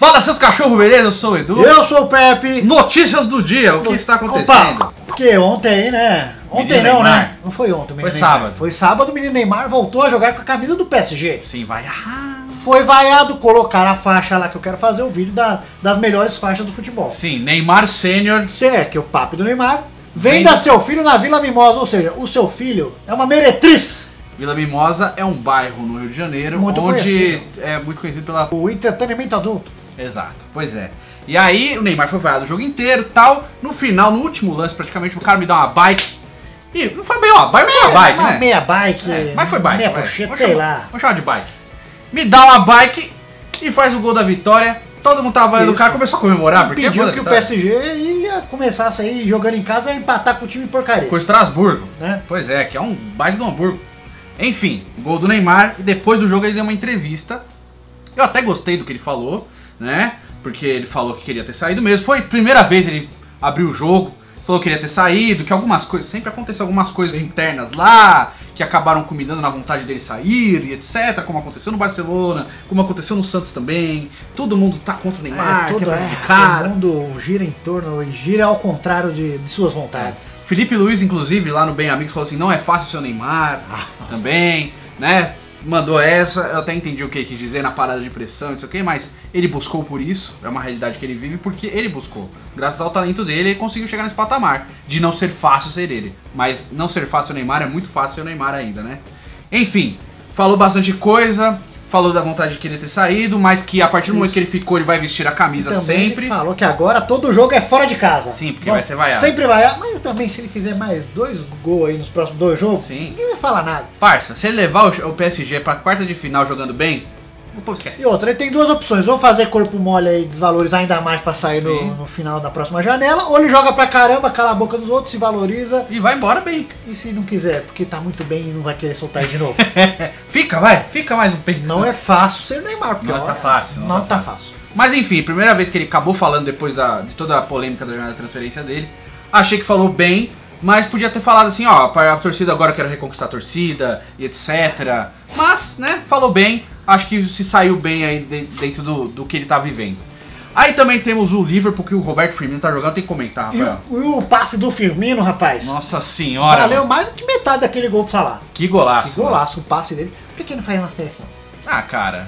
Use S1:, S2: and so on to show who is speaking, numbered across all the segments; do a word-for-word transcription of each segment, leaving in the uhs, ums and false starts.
S1: Fala, seus cachorros, beleza? Eu sou o Edu.
S2: Eu sou o Pepe.
S1: Notícias do dia, o que está acontecendo?
S2: Opa, porque ontem aí, né? Ontem
S1: Menino
S2: não,
S1: Neymar.
S2: né? Não foi ontem o menino
S1: Foi
S2: Neymar.
S1: sábado.
S2: Foi sábado, o menino Neymar voltou a jogar com a camisa do P S G.
S1: Sim, vai. Ah.
S2: Foi vaiado, colocaram a faixa lá, que eu quero fazer o vídeo da- das melhores faixas do futebol.
S1: Sim, Neymar Sênior.
S2: Certo, que é o papo do Neymar. Venda
S1: Venda-
S2: seu filho na Vila Mimosa, ou seja, o seu filho é uma meretriz.
S1: Vila Mimosa é um bairro no Rio de Janeiro,
S2: Muito
S1: onde
S2: conhecido.
S1: é muito conhecido pela...
S2: O entretenimento adulto.
S1: Exato, pois é. E aí o Neymar foi vaiado o jogo inteiro e tal. No final, no último lance, praticamente, o cara me dá uma bike. E não foi bem uma bike, mas foi uma bike,
S2: uma
S1: né?
S2: meia bike,
S1: É, mas foi bike.
S2: meia
S1: vai.
S2: pochete,
S1: Vamos
S2: sei
S1: chamar-
S2: lá.
S1: Vamos chamar de bike. Me dá uma bike e faz o gol da vitória. Todo mundo tava vaiando o
S2: Isso.
S1: cara, começou a comemorar. Porque é
S2: Pediu
S1: gol da
S2: que o P
S1: vitória.
S2: S G ia começar a sair jogando em casa e empatar com o time porcaria.
S1: Com o Estrasburgo.
S2: Né?
S1: Pois é, que é um baita do Hamburgo. Enfim, gol do Neymar. E depois do jogo ele deu uma entrevista. Eu até gostei do que ele falou, né? Porque ele falou que queria ter saído mesmo. Foi a primeira vez que ele abriu o jogo. Falou que queria ter saído, que algumas coisas... Sempre aconteceu algumas coisas internas lá, que acabaram culminando na vontade dele sair e etcétera. Como aconteceu no Barcelona, como aconteceu no Santos também. Todo mundo tá contra o Neymar,
S2: É, tudo
S1: quer
S2: é,
S1: prejudicar.
S2: o mundo gira em torno e gira ao contrário de, de suas vontades.
S1: Felipe Luiz, inclusive, lá no Bem Amigos, falou assim, não é fácil ser o Neymar,
S2: Ah,
S1: também, né? Mandou essa, eu até entendi o que ele quis dizer na parada de pressão, isso aqui, mas ele buscou por isso, é uma realidade que ele vive, porque ele buscou. Graças ao talento dele, ele conseguiu chegar nesse patamar, de não ser fácil ser ele. Mas não ser fácil o Neymar é muito fácil ser o Neymar ainda, né? Enfim, falou bastante coisa, falou da vontade de querer ter saído, mas que a partir do momento que ele ficou, ele vai vestir a camisa
S2: Também
S1: sempre.
S2: ele falou que agora todo jogo é fora de casa.
S1: Sim, porque vai ser vaiado.
S2: Sempre vaiado, mas também se ele fizer mais dois gols aí nos próximos dois jogos,
S1: Sim.
S2: ninguém vai falar nada.
S1: Parça, se ele levar o o P S G pra quarta de final jogando bem, o povo esquece.
S2: E outra, ele tem duas opções, ou fazer corpo mole aí, desvalorizar ainda mais pra sair
S1: Sim.
S2: no, no final da próxima janela, ou ele joga pra caramba, cala a boca dos outros, se valoriza,
S1: E vai embora bem.
S2: e se não quiser, porque tá muito bem e não vai querer soltar ele de novo.
S1: Fica, vai, fica mais um tempo.
S2: Não é fácil ser Neymar, porque
S1: Não
S2: olha,
S1: tá fácil,
S2: Não,
S1: não tá
S2: tá fácil.
S1: Mas enfim, primeira vez que ele acabou falando depois da, de toda a polêmica da jornada de transferência dele. Achei que falou bem, mas podia ter falado assim, ó, para a torcida agora eu quero reconquistar a torcida e etcétera. Mas, né, falou bem, acho que se saiu bem aí de- dentro do, do que ele tá vivendo. Aí também temos o Liverpool, que o Roberto Firmino tá jogando, tem que comentar,
S2: E
S1: Rafael.
S2: o, e o passe do Firmino, rapaz,
S1: Nossa senhora,
S2: valeu
S1: mano.
S2: mais do que metade daquele gol do Salah.
S1: Que golaço.
S2: Que golaço, o passe dele. Por que ele não faz na seleção?
S1: Ah, cara,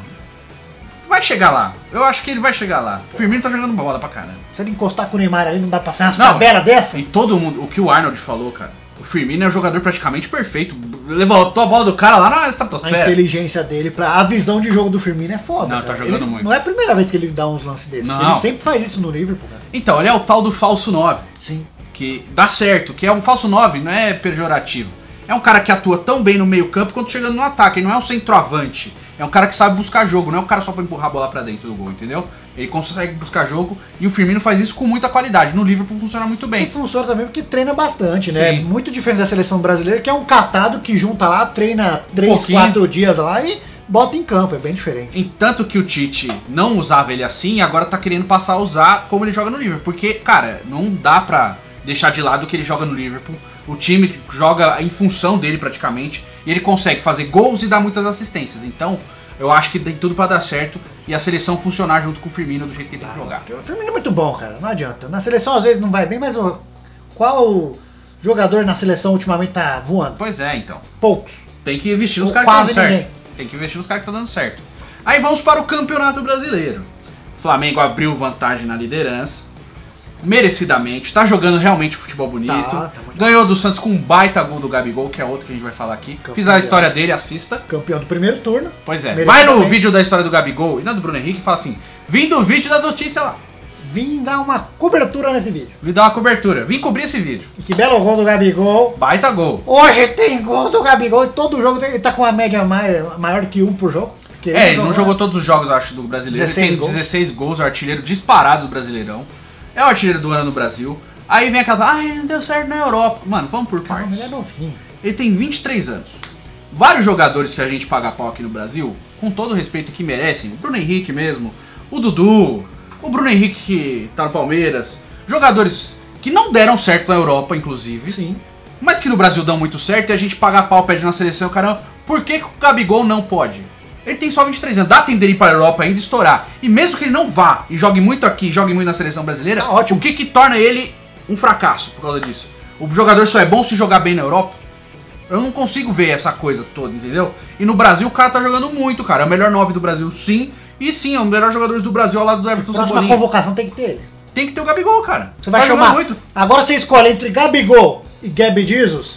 S1: vai chegar lá. Eu acho que ele vai chegar lá. O Firmino tá jogando bola pra caramba.
S2: Se ele encostar com o Neymar ali, não dá pra passar umas
S1: Não.
S2: tabelas dessa?
S1: E todo mundo, o que o Arnold falou, cara, o Firmino é um jogador praticamente perfeito. Levantou a bola do cara lá na
S2: A
S1: estratosfera.
S2: inteligência dele, pra, a visão de jogo do Firmino é foda.
S1: Não,
S2: cara.
S1: tá jogando
S2: Ele-
S1: muito.
S2: Não é a primeira vez que ele dá uns lances desses.
S1: Não.
S2: Ele sempre faz isso no Liverpool, cara.
S1: Então, ele é o tal do falso nove,
S2: Sim.
S1: que dá certo, que é um falso nove, não é pejorativo. É um cara que atua tão bem no meio campo quanto chegando no ataque, ele não é um centroavante. É um cara que sabe buscar jogo, não é um cara só pra empurrar a bola pra dentro do gol, entendeu? Ele consegue buscar jogo e o Firmino faz isso com muita qualidade. No Liverpool funciona muito
S2: E
S1: bem.
S2: funciona também porque treina bastante, né?
S1: Sim.
S2: Muito diferente da seleção brasileira, que é um catado que junta lá, treina três,
S1: pouquinho.
S2: quatro dias lá e bota em campo. É bem diferente.
S1: E tanto que o Tite não usava ele assim e agora tá querendo passar a usar como ele joga no Liverpool. Porque, cara, não dá pra deixar de lado que ele joga no Liverpool. O time joga em função dele praticamente. E ele consegue fazer gols e dar muitas assistências. Então, eu acho que tem tudo pra dar certo e a seleção funcionar junto com o Firmino do jeito que ele tem que jogar.
S2: O Firmino é muito bom, cara. Não adianta. Na seleção às vezes não vai bem, mas o- qual jogador na seleção ultimamente tá voando?
S1: Pois é, então.
S2: Poucos.
S1: Tem que investir nos
S2: Ou
S1: caras que
S2: quase
S1: estão dando
S2: ninguém.
S1: certo. Tem que investir nos caras que estão dando certo. Aí vamos para o Campeonato Brasileiro. O Flamengo abriu vantagem na liderança. Merecidamente, tá jogando realmente futebol bonito.
S2: Tá, tá muito
S1: Ganhou do Santos com um baita gol do Gabigol, que é outro que a gente vai falar aqui.
S2: Campeão.
S1: Fiz a história dele, assista.
S2: Campeão do primeiro turno.
S1: Pois é.
S2: Merecidamente.
S1: Vai no vídeo da história do Gabigol e não do Bruno Henrique e fala assim: vim do vídeo da notícia lá.
S2: Vim dar uma cobertura nesse vídeo.
S1: Vim dar uma cobertura. Vim cobrir esse vídeo.
S2: E que belo gol do Gabigol.
S1: Baita gol.
S2: Hoje tem gol do Gabigol e todo jogo tem- ele tá com uma média mai- maior que um por jogo. Porque
S1: É, ele não jogou todos os jogos, eu acho, do Brasileiro.
S2: dezesseis
S1: Ele tem
S2: gols.
S1: dezesseis gols, é o artilheiro disparado do Brasileirão. É o artilheiro do ano no Brasil. Aí vem aquela, ah, ele não deu certo na Europa. Mano, vamos por
S2: Caramba,
S1: partes.
S2: ele é novinho.
S1: Ele tem vinte e três anos. Vários jogadores que a gente paga pau aqui no Brasil, com todo o respeito que merecem, o Bruno Henrique mesmo, o Dudu, o Bruno Henrique que tá no Palmeiras, jogadores que não deram certo na Europa, inclusive,
S2: Sim.
S1: mas que no Brasil dão muito certo e a gente paga pau, pede na seleção, caramba, por que, que o Gabigol não pode? Ele tem só vinte e três anos, dá tempo dele ir pra Europa ainda estourar. E mesmo que ele não vá e jogue muito aqui, jogue muito na seleção brasileira,
S2: Tá ótimo.
S1: o que que torna ele um fracasso por causa disso? O jogador só é bom se jogar bem na Europa? Eu não consigo ver essa coisa toda, entendeu? E no Brasil o cara tá jogando muito, cara. É o melhor nove do Brasil, sim. E sim, é um dos melhores jogadores do Brasil ao lado do Everton
S2: Próxima
S1: Cebolinha.
S2: convocação tem que ter ele.
S1: Tem que ter o Gabigol, cara.
S2: Você vai
S1: tá
S2: chamar.
S1: jogando muito.
S2: Agora você escolhe entre Gabigol e Gabi Jesus.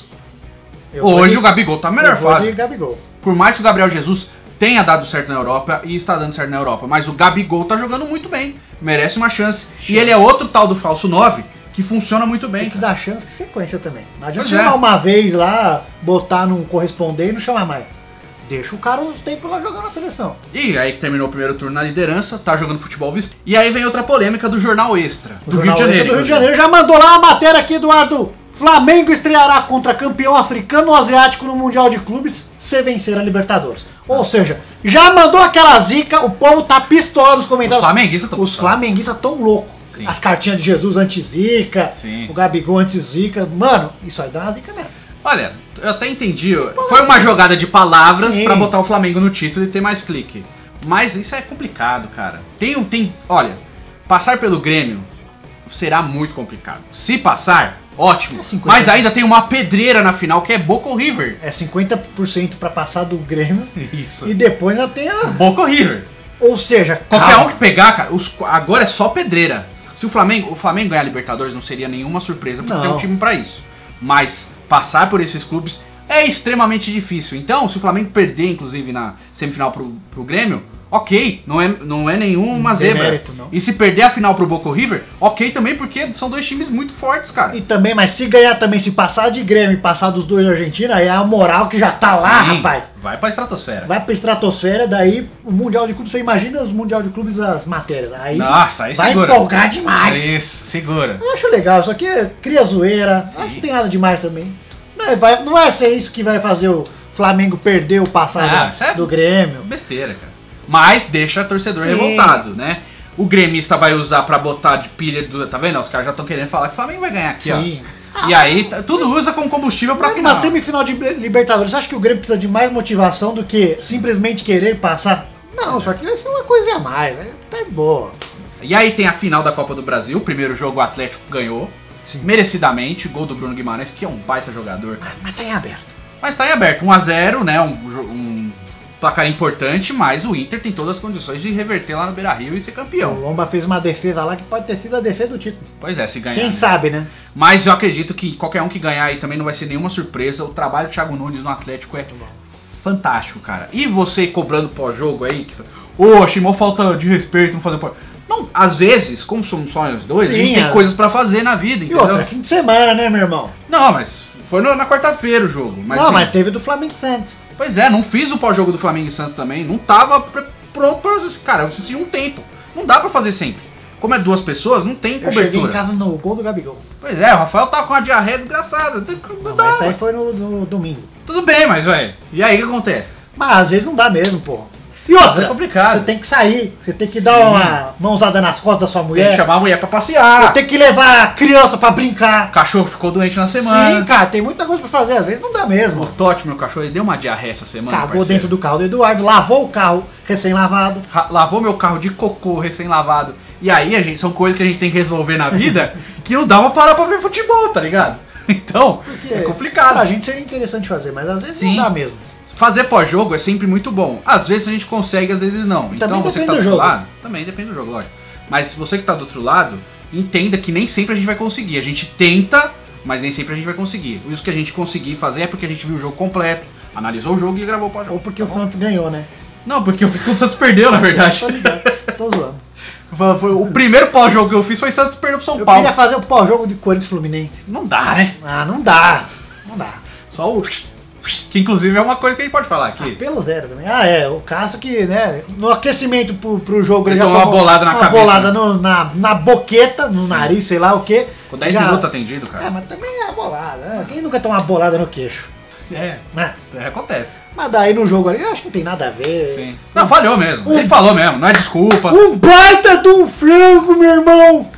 S2: Eu vou
S1: Hoje
S2: de-
S1: o Gabigol tá na melhor
S2: eu vou
S1: fase.
S2: de Gabigol.
S1: Por mais que o Gabriel Jesus tenha dado certo na Europa e está dando certo na Europa, mas o Gabigol tá jogando muito bem. Merece uma chance. E ele é outro tal do falso nove que funciona muito bem.
S2: Tem que
S1: cara.
S2: dar chance e sequência também. Não adianta
S1: Pois é.
S2: chamar uma vez lá, botar num corresponder e não chamar mais. Deixa o cara uns tempos lá jogando na seleção.
S1: E aí que terminou o primeiro turno na liderança, tá jogando futebol visto. E aí vem outra polêmica do Jornal Extra,
S2: O
S1: do Rio
S2: Jornal
S1: de Janeiro.
S2: Extra do Rio de Janeiro já mandou lá uma matéria aqui, Eduardo. Flamengo estreará contra campeão africano ou asiático no Mundial de Clubes se vencer a Libertadores. Ou seja, já mandou aquela zica, o povo tá pistola nos
S1: Os
S2: comentários.
S1: flamenguistas estão
S2: Os flamenguistas tão loucos.
S1: Sim.
S2: As cartinhas de Jesus anti-zica,
S1: Sim.
S2: o Gabigol anti-zica. Mano, isso aí dá uma zica mesmo.
S1: Olha, eu até entendi. Foi uma jogada de palavras
S2: Sim.
S1: pra botar o Flamengo no título e ter mais clique. Mas isso é complicado, cara. Tem um. Tem, olha, passar pelo Grêmio será muito complicado. Se passar, ótimo.
S2: É cinquenta.
S1: Mas ainda tem uma pedreira na final que é Boca ou River.
S2: É cinquenta por cento pra passar do Grêmio
S1: Isso.
S2: e depois ainda tem a...
S1: Boca ou River.
S2: Ou seja,
S1: Qualquer
S2: calma.
S1: um que pegar, cara, os- agora é só pedreira. Se o Flamengo, o Flamengo ganhar a Libertadores não seria nenhuma surpresa, porque
S2: Não.
S1: tem um time pra isso. Mas passar por esses clubes é extremamente difícil. Então, se o Flamengo perder, inclusive, na semifinal pro, pro Grêmio, ok, não é, não é nenhuma zebra.
S2: Demérito, não.
S1: E se perder a final pro Boca ou River, ok também, porque são dois times muito fortes, cara.
S2: E também, mas se ganhar também, se passar de Grêmio e passar dos dois da Argentina, aí é a moral que já tá lá,
S1: Sim,
S2: rapaz.
S1: vai pra estratosfera.
S2: Vai pra estratosfera, daí o Mundial de Clubes, você imagina os Mundial de Clubes, as matérias. Aí
S1: Nossa, aí
S2: vai
S1: segura.
S2: empolgar demais.
S1: Isso, segura.
S2: Eu acho legal, isso aqui é, cria zoeira, acho que não tem nada demais também. Não, é- vai, não vai ser isso que vai fazer o Flamengo perder o passado
S1: Ah, isso é-
S2: do Grêmio.
S1: Besteira, cara. Mas deixa o torcedor
S2: Sim.
S1: revoltado, né? O gremista vai usar pra botar de pilha do. Tá vendo? Os caras já estão querendo falar que o Flamengo vai ganhar aqui,
S2: Sim.
S1: ó. E aí, tá- tudo usa como combustível pra
S2: Mas
S1: final.
S2: numa semifinal de Libertadores, você acha que o Grêmio precisa de mais motivação do que simplesmente querer passar? Não, só que vai ser uma coisa a mais, né? Tá boa.
S1: E aí tem a final da Copa do Brasil. O primeiro jogo o Atlético ganhou.
S2: Sim.
S1: Merecidamente. Gol do Bruno Guimarães, que é um baita jogador.
S2: Mas tá em aberto.
S1: Mas tá em aberto. um a zero, né? Um, jo- um placar importante, mas o Inter tem todas as condições de reverter lá no Beira-Rio e ser
S2: O
S1: campeão.
S2: Lomba fez uma defesa lá que pode ter sido a defesa do título.
S1: Pois é, se ganhar.
S2: Quem
S1: né?
S2: sabe, né?
S1: Mas eu acredito que qualquer um que ganhar aí também não vai ser nenhuma surpresa. O trabalho do Thiago Nunes no Atlético é fantástico, cara. E você cobrando pós-jogo aí, que ô, achei mó falta de respeito, não fazer pós. Não, às vezes, como somos só nós dois, a
S2: Sim,
S1: gente tem
S2: é.
S1: coisas pra fazer na vida,
S2: E
S1: entendeu?
S2: outra, fim de semana, né, meu irmão?
S1: Não, mas foi no- na quarta-feira o jogo. Mas,
S2: não,
S1: assim,
S2: mas teve do Flamengo e Santos.
S1: Pois é, não fiz o pós-jogo do Flamengo e Santos também. Não tava pre- pronto pra. Cara, eu preciso de um tempo. Não dá pra fazer sempre. Como é duas pessoas, não tem
S2: Eu cheguei em
S1: cobertura.
S2: casa no gol do Gabigol.
S1: Pois é, o Rafael tava com uma diarreia desgraçada. Não,
S2: Não,
S1: dá.
S2: mas isso aí foi no, no domingo.
S1: Tudo bem, mas, velho. E aí o que acontece?
S2: Mas às vezes não dá mesmo, pô. E outra,
S1: É complicado.
S2: você tem que sair, você tem que
S1: Sim.
S2: dar uma mãozada nas costas da sua
S1: Tem
S2: mulher.
S1: que chamar a mulher pra passear.
S2: Tem que levar a criança pra brincar.
S1: O cachorro ficou doente na semana.
S2: Sim, cara, tem muita coisa pra fazer, às vezes não dá
S1: O
S2: mesmo.
S1: Totti, meu cachorro, ele deu uma diarreia essa semana.
S2: Cagou
S1: parceiro.
S2: dentro do carro do Eduardo, lavou o carro recém-lavado.
S1: Ra- Lavou meu carro de cocô recém-lavado. E aí, a gente, são coisas que a gente tem que resolver na vida que não dá pra parar pra ver futebol, tá ligado? Então,
S2: Porque
S1: é complicado.
S2: Pra gente seria interessante fazer, mas às vezes
S1: Sim.
S2: não dá mesmo.
S1: Fazer pós-jogo é sempre muito bom. Às vezes a gente consegue, às vezes não. Então
S2: Também
S1: você que
S2: depende
S1: tá do
S2: do
S1: outro
S2: jogo.
S1: lado, também depende do jogo, lógico. Mas você que tá do outro lado, entenda que nem sempre a gente vai conseguir. A gente tenta, mas nem sempre a gente vai conseguir. Isso que a gente conseguir fazer é porque a gente viu o jogo completo, analisou o jogo e gravou o pós-jogo.
S2: Ou porque
S1: tá
S2: o
S1: bom?
S2: Santos ganhou, né?
S1: Não, porque o Santos perdeu, na verdade.
S2: Tô ligado, tô zoando.
S1: Foi- foi- O primeiro pós-jogo que eu fiz foi Santos perdeu pro São
S2: Eu
S1: Paulo.
S2: queria fazer o pós-jogo de Corinthians Fluminense.
S1: Não dá, né?
S2: Ah, não dá. Não dá.
S1: Só o... Que inclusive é uma coisa que a gente pode falar aqui.
S2: Pelo zero também. Ah, é. O caso que, né, no aquecimento pro, pro jogo
S1: Ele
S2: já
S1: tomou uma bolada na
S2: uma
S1: cabeça,
S2: bolada
S1: né?
S2: no- na, na boqueta, no nariz, sei lá o quê.
S1: Com dez
S2: Já-
S1: minutos atendido,
S2: É,
S1: cara.
S2: mas também é a bolada, né? Quem nunca toma uma bolada no queixo?
S1: É,
S2: Né?
S1: é, acontece.
S2: Mas daí no jogo ali, eu acho que não tem nada a ver.
S1: Sim. Não, falhou mesmo.
S2: Um-
S1: Ele falou mesmo, não é desculpa.
S2: Um baita de um frango, meu irmão!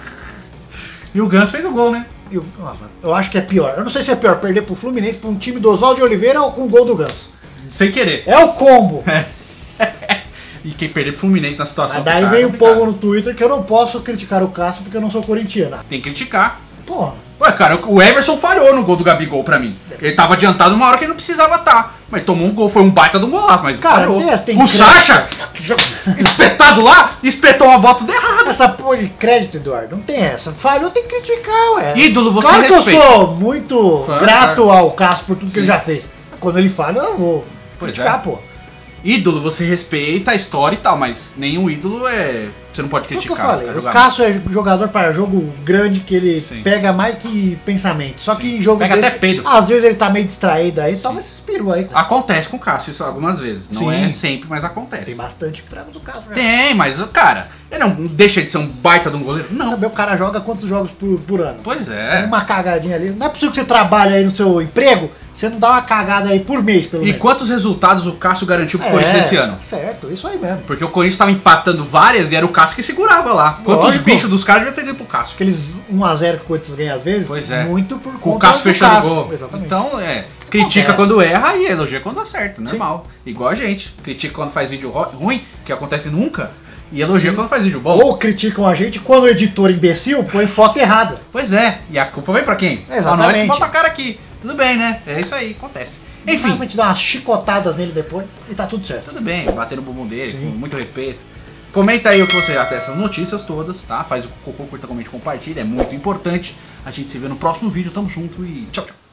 S1: E o Gans fez o gol, né?
S2: E o- ah, Eu acho que é pior. Eu não sei se é pior perder pro Fluminense, pra um time do Oswaldo de Oliveira ou com o gol do Ganso.
S1: Sem querer.
S2: É o combo.
S1: É. E quem perder pro Fluminense na situação...
S2: Mas daí
S1: que tá,
S2: vem
S1: é
S2: o povo no Twitter que eu não posso criticar o Cássio porque eu não sou corintiano.
S1: Tem que criticar.
S2: Porra.
S1: Ué, cara, o Everson falhou no gol do Gabigol pra mim. Ele tava adiantado uma hora que ele não precisava estar. Mas tomou um gol, foi um baita de um golaço, mas
S2: Cara,
S1: falhou.
S2: tem- tem
S1: o
S2: crédito.
S1: Sacha, espetado lá, espetou uma bota errada.
S2: Essa porra de crédito, Eduardo, não tem essa. Falhou, tem que criticar, ué.
S1: Ídolo, você
S2: Claro que
S1: respeita.
S2: eu sou muito
S1: Fã,
S2: grato
S1: cara.
S2: ao Cássio por tudo que
S1: Sim.
S2: ele já fez. Quando ele falha, eu vou
S1: Pois
S2: criticar,
S1: é.
S2: pô.
S1: Ídolo, você respeita a história e tal, mas nenhum ídolo é... Você não pode
S2: Foi o que eu
S1: criticar.
S2: falei.
S1: você
S2: O
S1: vai jogar.
S2: Cássio é jogador para jogo grande que ele
S1: Sim.
S2: pega mais que pensamento. Só que em jogo
S1: Pega
S2: desse,
S1: até peido.
S2: às vezes ele tá meio distraído aí, toma esses peru aí.
S1: Acontece com o Cássio isso algumas vezes. Não
S2: Sim.
S1: é sempre, mas acontece.
S2: Tem bastante frango do Cássio. né?
S1: Tem, mas, cara, ele não deixa de ser um baita de um goleiro? Não.
S2: Também o cara joga quantos jogos por, por ano?
S1: Pois é.
S2: Uma cagadinha ali. Não é possível que você trabalhe aí no seu emprego, você não dá uma cagada aí por mês, pelo
S1: E
S2: menos.
S1: quantos resultados o Cássio garantiu pro
S2: É,
S1: Corinthians esse ano?
S2: Certo, isso aí mesmo.
S1: Porque o Corinthians tava empatando várias e era o Cássio que segurava lá. Quantos
S2: Lógico.
S1: bichos dos caras devia ter ido pro Cássio?
S2: Aqueles um a zero que o Corinthians ganha às vezes,
S1: Pois é.
S2: muito por
S1: Com o
S2: conta
S1: Cássio
S2: do
S1: fechando o
S2: Cássio.
S1: gol.
S2: Exatamente.
S1: Então, é. Critica
S2: Acontece.
S1: quando erra e elogia quando acerta. Normal. Igual a gente. Critica quando faz vídeo ro- ruim, que acontece nunca. E elogia
S2: Sim.
S1: quando faz vídeo bom.
S2: Ou criticam a gente quando o editor imbecil põe foto errada.
S1: Pois é. E a culpa vem pra quem? Pra nós que
S2: Exatamente.
S1: bota a cara aqui. Tudo bem, né? É isso aí, acontece. Enfim.
S2: A gente dá umas chicotadas nele depois e tá tudo certo.
S1: Tudo bem, bater no bumbum dele,
S2: Sim.
S1: com muito respeito. Comenta aí o que você acha dessas notícias todas, tá? Faz o cocô, curta, comente, compartilha, é muito importante. A gente se vê no próximo vídeo, tamo junto e tchau, tchau.